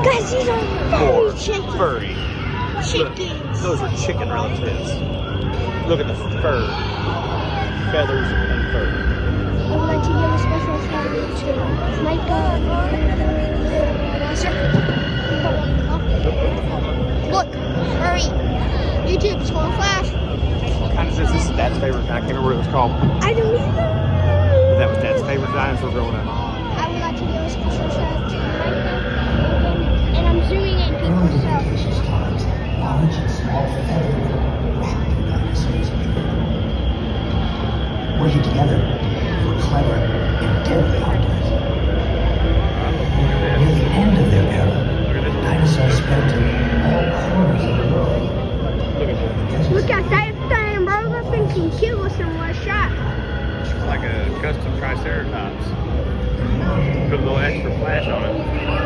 Guys, these are More furry furry. chickens. Those are chicken relatives. Look at the fur. Feathers and fur. I would like to give a special shout out to Micah. Look, furry. YouTube, it's going to flash. What kind is this? This is Dad's favorite. I can't remember what it was called. I don't either. But that was Dad's favorite dinosaur growing up. I would like to give a special shout out to Micah. And I'm zooming in, people, so. Large and small feathered raptor dinosaurs. Working together for clever and deadly hunters. Near the end of their era, dinosaurs spread to all corners of the world. Look at that thing, bro. That thing can kill us in one shot. It's like a custom Triceratops. Put a little extra flash on it.